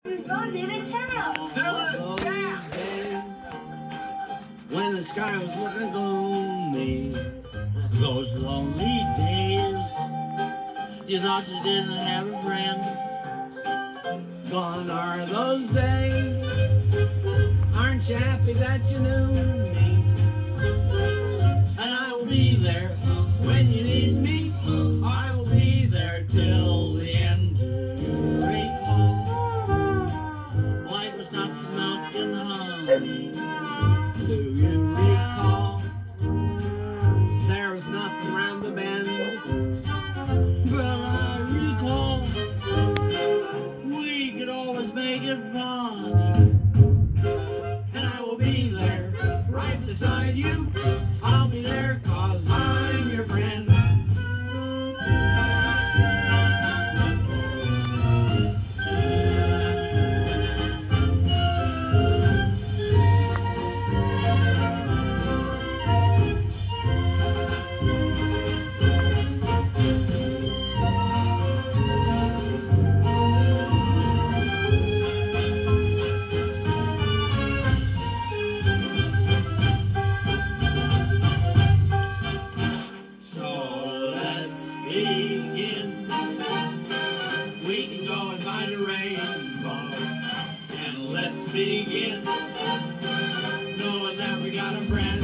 Who's gonna be the child? When the sky was looking gloomy, those lonely days, you thought you didn't have a friend. Gone are those days. Aren't you happy that you knew me? And I will be there when you need me. I will be there till the end. Recall, life was not some milk and honey. Do you recall? There was nothing round the bend. But I recall, we could always make it funny. And I will be there, right beside you. I'll be there 'cause I'm your friend. Begin, knowing that we got a friend.